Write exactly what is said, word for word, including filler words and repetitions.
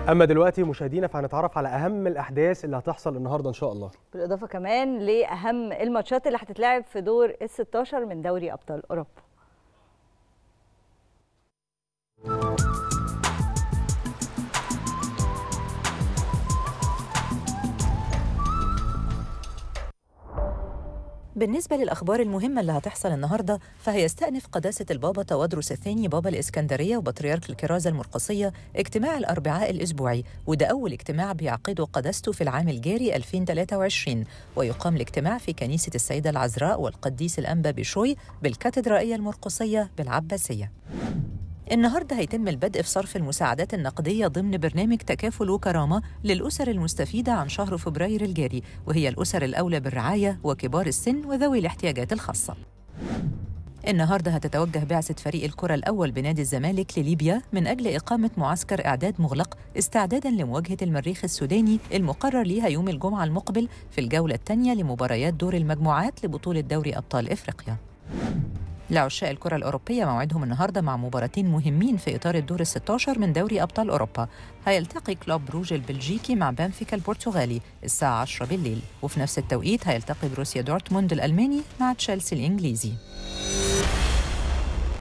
أما دلوقتي مشاهدينا فهنتعرف على أهم الأحداث اللي هتحصل النهاردة إن شاء الله، بالإضافة كمان لأهم الماتشات اللي هتتلعب في دور الستاشر من دوري أبطال أوروبا. بالنسبة للأخبار المهمة اللي هتحصل النهاردة، فهيستأنف قداسة البابا تودروس الثاني بابا الإسكندرية وبطريرك الكرازة المرقسية اجتماع الأربعاء الأسبوعي، وده أول اجتماع بيعقده قداسته في العام الجاري ألفين وثلاثة وعشرين، ويقام الاجتماع في كنيسة السيدة العذراء والقديس الأنبا بشوي بالكاتدرائية المرقسية بالعباسية. النهارده هيتم البدء في صرف المساعدات النقدية ضمن برنامج تكافل وكرامة للأسر المستفيدة عن شهر فبراير الجاري، وهي الأسر الأولى بالرعاية وكبار السن وذوي الاحتياجات الخاصة. النهارده هتتوجه بعثة فريق الكرة الأول بنادي الزمالك لليبيا من أجل إقامة معسكر إعداد مغلق استعداداً لمواجهة المريخ السوداني المقرر ليها يوم الجمعة المقبل في الجولة الثانية لمباريات دور المجموعات لبطولة دوري أبطال إفريقيا. لعشاق الكرة الأوروبية موعدهم النهاردة مع مباراتين مهمين في إطار الدور الستاشر من دوري أبطال أوروبا. هيلتقي كلوب بروج البلجيكي مع بنفيكا البرتغالي الساعة عشرة بالليل، وفي نفس التوقيت هيلتقي بروسيا دورتموند الألماني مع تشيلسي الإنجليزي.